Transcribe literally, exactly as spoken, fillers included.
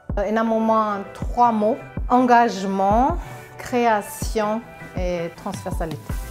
En un moment, trois mots: engagement, création et transversalité.